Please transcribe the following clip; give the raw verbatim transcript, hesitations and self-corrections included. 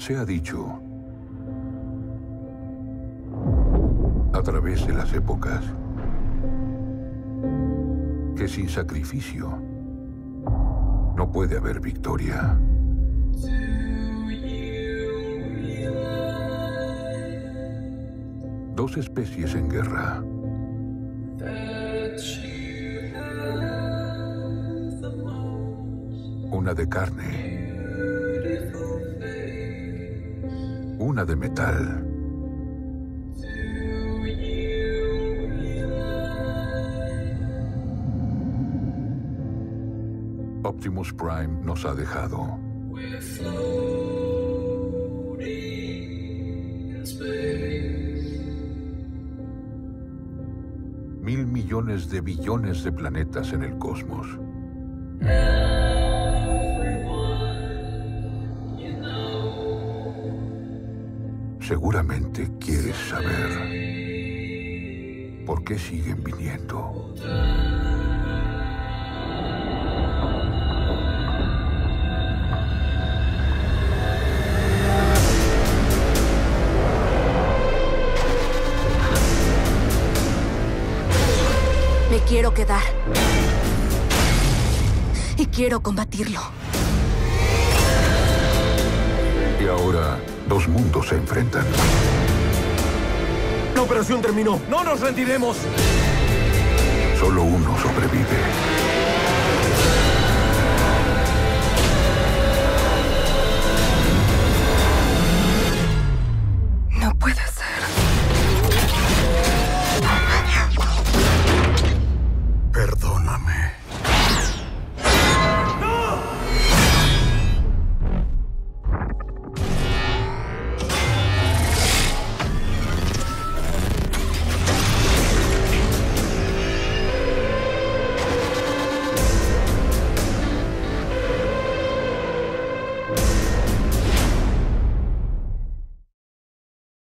Se ha dicho, a través de las épocas, que sin sacrificio no puede haber victoria. Dos especies en guerra. Una de carne. Una de metal. Optimus Prime nos ha dejado. Mil millones de billones de planetas en el cosmos. Seguramente quieres saber por qué siguen viniendo. Me quiero quedar. Y quiero combatirlo. Y ahora, dos mundos se enfrentan. La operación terminó. ¡No nos rendiremos! Solo uno sobrevive.